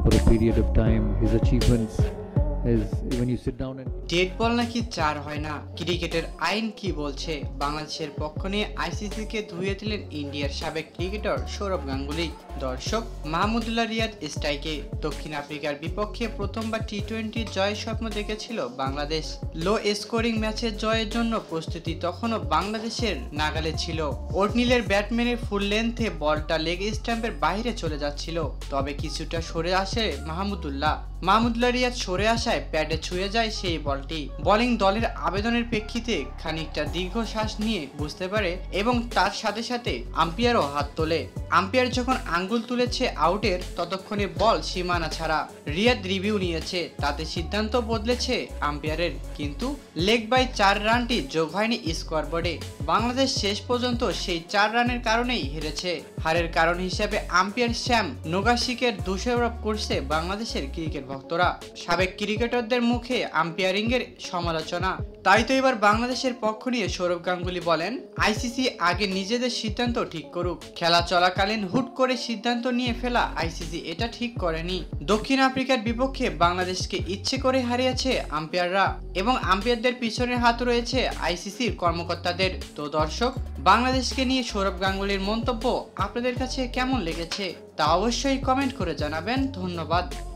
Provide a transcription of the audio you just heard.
over a period of time. His achievements is when you sit down and dead ball নাকি 4 হয় না, ক্রিকেটের আইন কি বলছে? বাংলাদেশের পক্ষ নিয়ে আইসিসিকে ধুয়ে দিলেন ইন্ডিয়ার সাবেক ক্রিকেটার সৌরভ গাঙ্গুলী। দর্শক, মাহমুদুল্লাহ রিয়াদ স্ট্রাইকে দক্ষিণ আফ্রিকার বিপক্ষে প্রথমবার টি-20 জয়ের স্বপ্ন দেখেছিল বাংলাদেশ। লো স্কোরিং ম্যাচের জয়ের জন্য প্রস্তুতি তখনও বাংলাদেশের নাগালে ছিল। ওটনিলের ব্যাটম্যানের ফুল লেন্থে বলটা লেগ স্ট্যাম্পের বাইরে চলে যাচ্ছিল, তবে কিছুটা সরে আসে মাহমুদুল্লাহ রিয়াদ সরে আসায় প্যাডে ছুঁয়ে যায় সেই বলটি। বোলিং দলের আবেদনের প্রেক্ষিতে খানিকটা দীর্ঘশ্বাস নিয়ে বুঝতে পারে এবং তার সাথে সাথে আম্পায়ারও হাত তোলে। আম্পায়ার যখন আঙ্গুল তুলেছে আউটের, ততক্ষণে বল সীমানা ছাড়া। রিয়াদ রিভিউ নিয়েছে, তাতে সিদ্ধান্ত বদলেছে আম্পায়ারের, কিন্তু লেগ বাই 4 রানটি যোগ হয়নি স্কোরবোর্ডে। বাংলাদেশ শেষ পর্যন্ত সেই 4 রানের কারণেই হেরেছে। হারের কারণ হিসেবে আম্পায়ার শ্যাম নোগাসিকের দোষারোপ করছে বাংলাদেশের ক্রিকেট ভক্তরা। সাবেক ক্রিকেটারদের মুখে আম্পায়ারিং এর সমালোচনা। তাই তো এবার বাংলাদেশের পক্ষ নিয়ে সৌরভ গাঙ্গুলী বলেন, আইসিসি আগে নিজেদের সিদ্ধান্ত ঠিক করুক। খেলা চলাকালীন হুট করে সিদ্ধান্ত নিয়ে ফেলা আইসিসি এটা ঠিক করেনি। দক্ষিণ আফ্রিকার বিপক্ষে বাংলাদেশকে ইচ্ছে করে হারিয়েছে আম্পায়াররা এবং আম্পায়ারদের পিছনের হাত রয়েছে আইসিসির কর্মকর্তাদের। তো দর্শক, বাংলাদেশকে নিয়ে সৌরভ গাঙ্গুলীর মন্তব্য আপনাদের কাছে কেমন লেগেছে তা অবশ্যই কমেন্ট করে জানাবেন। ধন্যবাদ।